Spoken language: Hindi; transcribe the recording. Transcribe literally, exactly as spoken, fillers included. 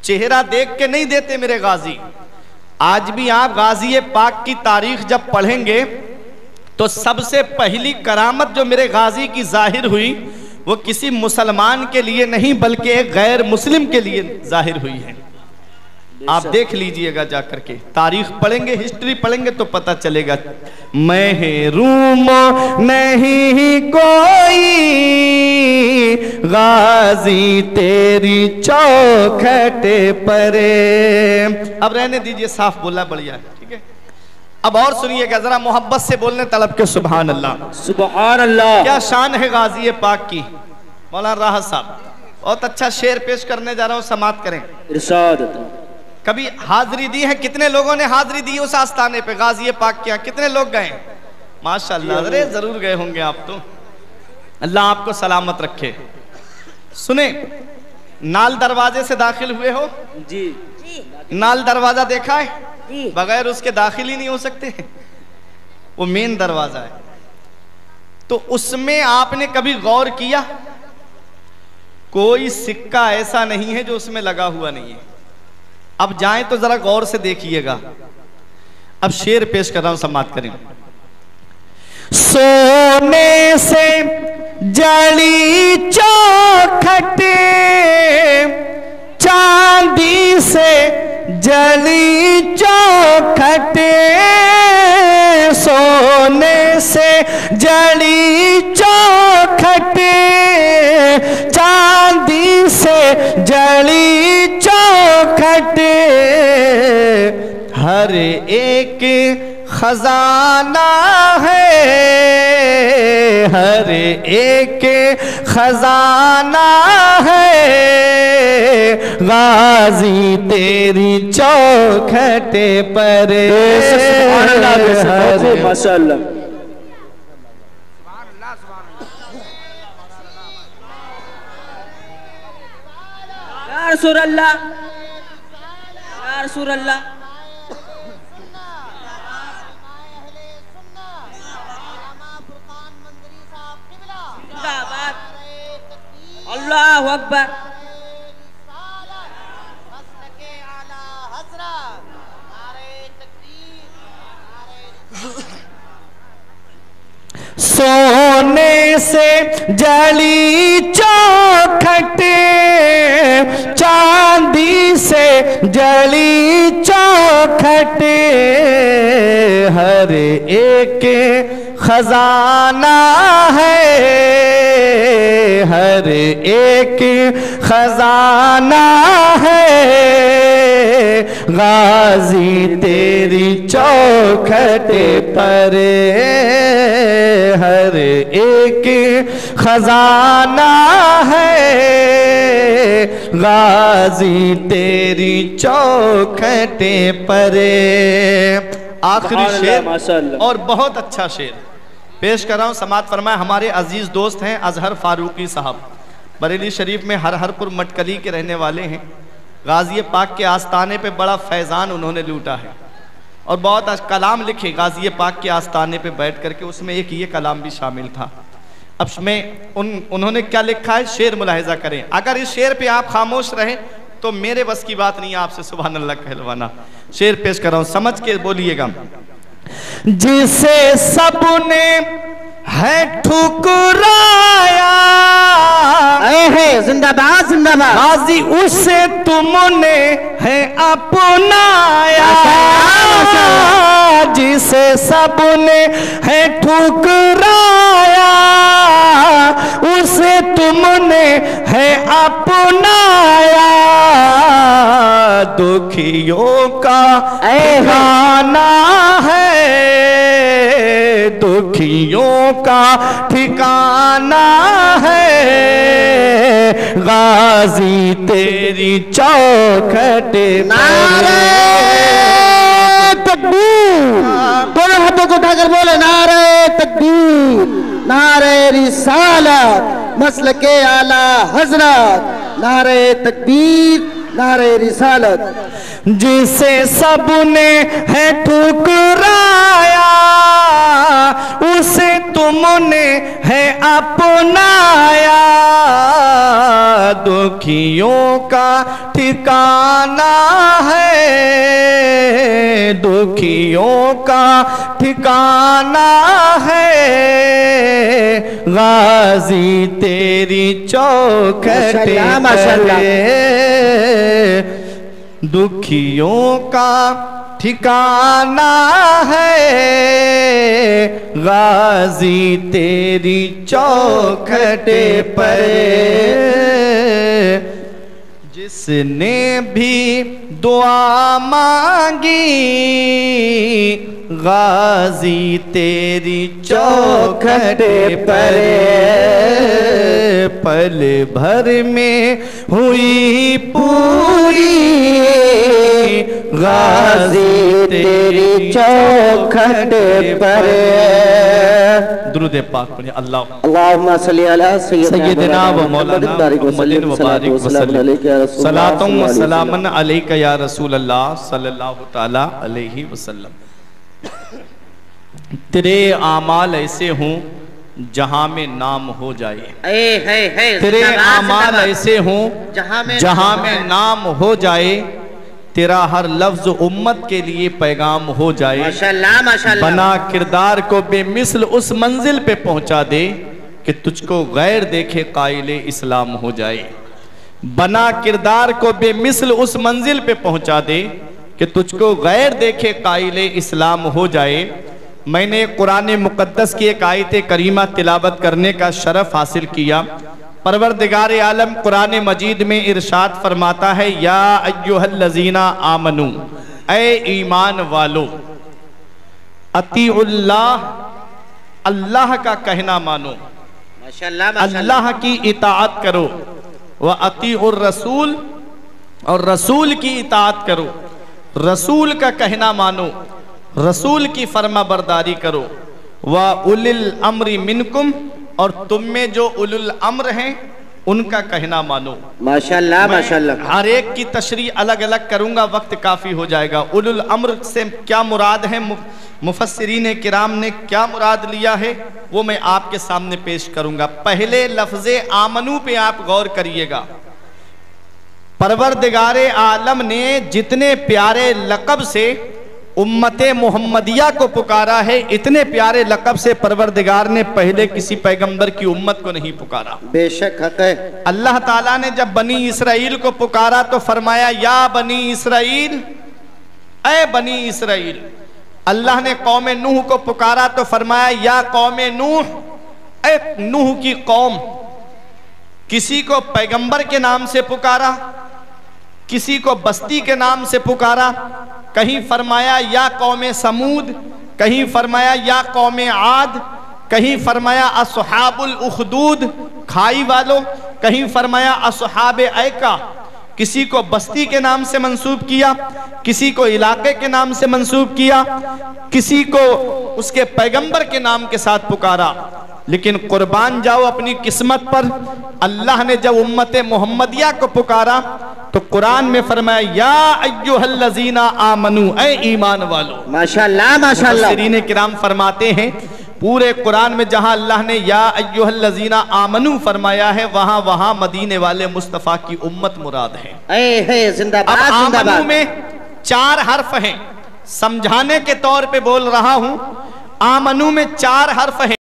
चेहरा देख के नहीं देते मेरे गाजी। आज भी आप गाजी पाक की तारीख जब पढ़ेंगे तो सबसे पहली करामत जो मेरे गाजी की जाहिर हुई वो किसी मुसलमान के लिए नहीं बल्कि एक गैर मुस्लिम के लिए जाहिर हुई है। आप देख लीजिएगा जाकर के, तारीख पढ़ेंगे, हिस्ट्री पढ़ेंगे तो पता चलेगा। महरूम नहीं कोई गाजी तेरी चौखटे परे। अब रहने दीजिए, साफ बोला, बढ़िया, ठीक है। अब और सुनिएगा जरा, मोहब्बत से बोलने तलब के। सुभान अल्लाह, सुभान अल्लाह। क्या शान है गाजी पाक की। मौलाना राहत साहब बहुत अच्छा शेर पेश करने जा रहा हूँ, समाप्त करें। इरशाद। कभी हाजिरी दी है? कितने लोगों ने हाजिरी दी उस आस्थाने पे गाजी पाक किया? कितने लोग गए? माशाअल्लाह, अरे जरूर गए होंगे आप तो। अल्लाह आपको सलामत रखे। सुने, नाल दरवाजे से दाखिल हुए हो जी? नाल दरवाजा देखा है? जी। बगैर उसके दाखिल ही नहीं हो सकते, वो मेन दरवाजा है। तो उसमें आपने कभी गौर किया? कोई सिक्का ऐसा नहीं है जो उसमें लगा हुआ नहीं है। अब जाएं तो जरा गौर से देखिएगा। अब शेर पेश कर रहा हूं, समाप्त करें। सोने से जड़ी चौखटे, चांदी से जड़ी चौखटे, सोने से जड़ी चौखटे, चांदी से जड़ी चौखटे, हर एक खजाना है, हर एक खजाना है, गाजी तेरी चौखटे पर। माशाअल्लाह। या रसूल अल्लाह, या रसूल अल्लाह। अल्लाहु अकबर। सोने से जली चौखटे, चांदी से जली चौखटे, हर एक खजाना है, हर एक खजाना है, गाजी तेरी चौखटे पर, हर एक खजाना है, गाजी तेरी चौखटे पर। आखिरी शेर और बहुत अच्छा शेर पेश कर रहा हूँ, समात फरमाए। हमारे अजीज दोस्त हैं अजहर फारूकी साहब, बरेली शरीफ में हरहरपुर मटकली के रहने वाले हैं। गाजी पाक के आस्थाने पे बड़ा फैज़ान उन्होंने लूटा है और बहुत कलाम लिखे गाजी पाक के आस्थाने पे बैठ करके, उसमें एक ये कलाम भी शामिल था। अब में उन उन्होंने क्या लिखा है, शेर मुलाहिजा करें। अगर इस शेर पे आप खामोश रहें तो मेरे बस की बात नहीं है आपसे सुभान अल्लाह कहलवाना। शेर पेश कर रहा हूँ, समझ के बोलिएगा। जिसे सबने है ठुकराया, है जिंदाबाद जिंदाबाद, गाजी उसे तुमने है अपनाया, जिसे सबने है ठुकराया, उसे तुमने है अपनाया, दुखियों का ठिकाना है, दुखियों का ठिकाना है, गाजी तेरी चौखटे। नारे तकबीर, दोनों हाथों को उठाकर बोले नारे तकबीर, नारे रिसालत, मसलके आला हजरत, नारे तकबीर, नारे रिसालत। जिसे सबने है ठुकराया उसे तुमने है अपनाया। दुखियों का ठिकाना है, दुखियों का ठिकाना है। गाजी तेरी चौखटे पर दुखियों का ठिकाना है। गाजी तेरी चौखटे पर जिसने भी दुआ मांगी। गाजी तेरी चौखटे पर पल भर में हुई पूरी। गाजी तेरी चौखटे पर। दुरूद पाक पढ़िए। अल्लाह अल्लाहुम्मा सल्ली अला सय्यदिना व मौलाना मुहम्मदिन व बारिक व सल्लम। सलातुम व सलामन अलैका या रसूल अल्लाह सल्लल्लाहु तआला अलैहि वसल्लम। तेरे आमाल ऐसे हों जहां में नाम हो जाए। ए, है, है, तेरे आमाल ऐसे हों जहां में जहां में नाम हो जाए। तेरा हर लफ्ज उम्मत के लिए पैगाम हो जाए। माशाअल्लाह माशाअल्लाह। बना किरदार को बेमिसल उस मंजिल पे पहुंचा दे कि तुझको गैर देखे कायले इस्लाम हो जाए। बना किरदार को बेमिसल उस मंजिल पे पहुंचा दे कि तुझको गैर देखे कायले इस्लाम हो जाए। मैंने कुरान मुकद्दस की एक आयत करीमा तिलावत करने का शरफ हासिल किया। परवरदिगार आलम कुरान मजीद में इरशाद फरमाता है, या अय्युहल्लज़ीना आमनू, ऐ ईमान वालो, अतीउल्लाह, अल्लाह का कहना मानो, माशाअल्लाह माशाअल्लाह, अल्लाह की इताअत करो, व अतीउर रसूल, और रसूल की इताअत करो। रसूल का कहना मानो, रसूल की फरमा बरदारी करो। व उलिल अम्री मिनकुम, और तुम में जो उलुल अम्र हैं उनका कहना मानो। माशाअल्लाह माशाअल्लाह। हर एक की तशरीह अलग अलग करूंगा, वक्त काफी हो जाएगा। उलुल अम्र से क्या मुराद है, मुफस्सिरीन किराम ने क्या मुराद लिया है, वो मैं आपके सामने पेश करूंगा। पहले लफ्ज़े आमनू पे आप गौर करिएगा। परवरदिगारे आलम ने जितने प्यारे लक़ब से उम्मते मोहम्मदिया को पुकारा है, इतने प्यारे लक़ब से परवरदिगार ने पहले किसी पैगंबर की उम्मत को नहीं पुकारा। बेशक हक है। अल्लाह ताला ने जब बनी इसराइल को पुकारा तो फरमाया, या बनी इसराइल, ऐ बनी इसराइल। अल्लाह ने कौम नूह को पुकारा तो फरमाया, या कौम नूह, ऐ नूह की कौम। किसी को पैगंबर के नाम से पुकारा, किसी को बस्ती के नाम से पुकारा। कहीं फरमाया या कौम समूद, कहीं फरमाया या कौम आद, कहीं फरमाया असहाबुल उखदूद, खाई वालों, कहीं फरमाया असहाब ऐका। किसी को बस्ती के नाम से मंसूब किया, किसी को इलाके के नाम से मंसूब किया, किसी को उसके पैगंबर के नाम के साथ पुकारा। लेकिन कुर्बान जाओ अपनी किस्मत पर, अल्लाह ने जब उम्मत मोहम्मदिया को पुकारा तो कुरान में फरमाया, या अय्युहल्लज़ीना आमनू, ऐ ईमान वालो। माशाअल्लाह माशाअल्लाह। मुफस्सिरीन किराम फरमाते हैं, पूरे कुरान में जहां अल्लाह ने या अय्युहल्लज़ीना आमनू फरमाया है, वहां वहां मदीने वाले मुस्तफ़ा की उम्मत मुराद है। ऐ है जिंदाबाद अब आमनू जिंदाबाद। में चार हर्फ हैं, समझाने के तौर पे बोल रहा हूं। आमनू में चार हर्फ हैं।